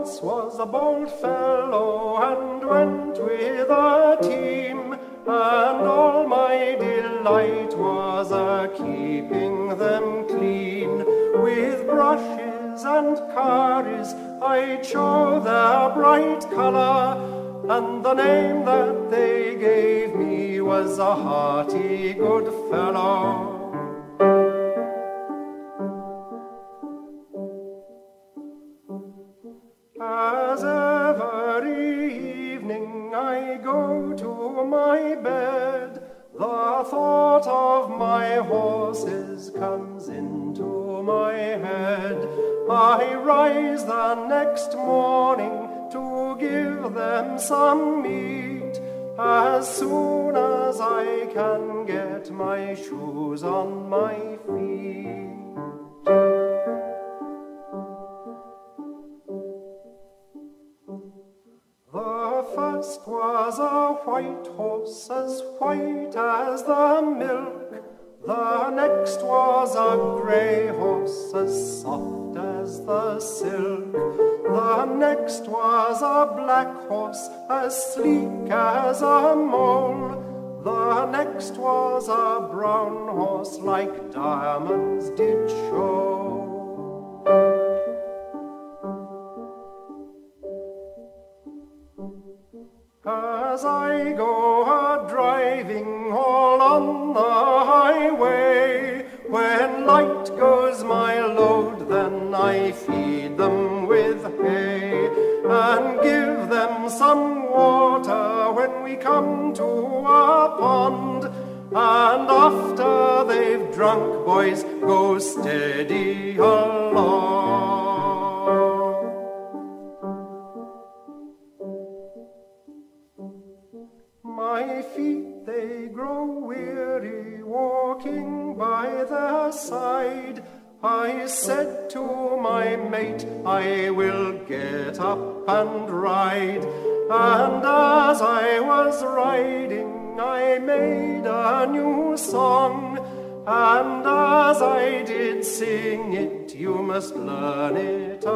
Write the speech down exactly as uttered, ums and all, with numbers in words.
once was a bold fellow and went with a team, and all my delight was a keeping them clean. With brushes and curries I chose their bright colour, and the name that they gave me was a hearty good fellow. As every evening I go to my bed, the thought of my horses comes into my head. I rise the next morning to give them some meat, as soon as I can get my shoes on my feet. The first was a white horse, as white as the milk. The next was a grey horse, as soft as the silk. The next was a black horse, as sleek as a mole. The next was a brown horse, like diamonds did show. As I go a-driving all on the highway, when light goes my load, then I feed them with hay, and give them some water when we come to a pond, and after they've drunk, boys, go steady along. My feet, they grow weary walking by their side. I said to my mate, I will get up and ride. And as I was riding, I made a new song. And as I did sing it, you must learn it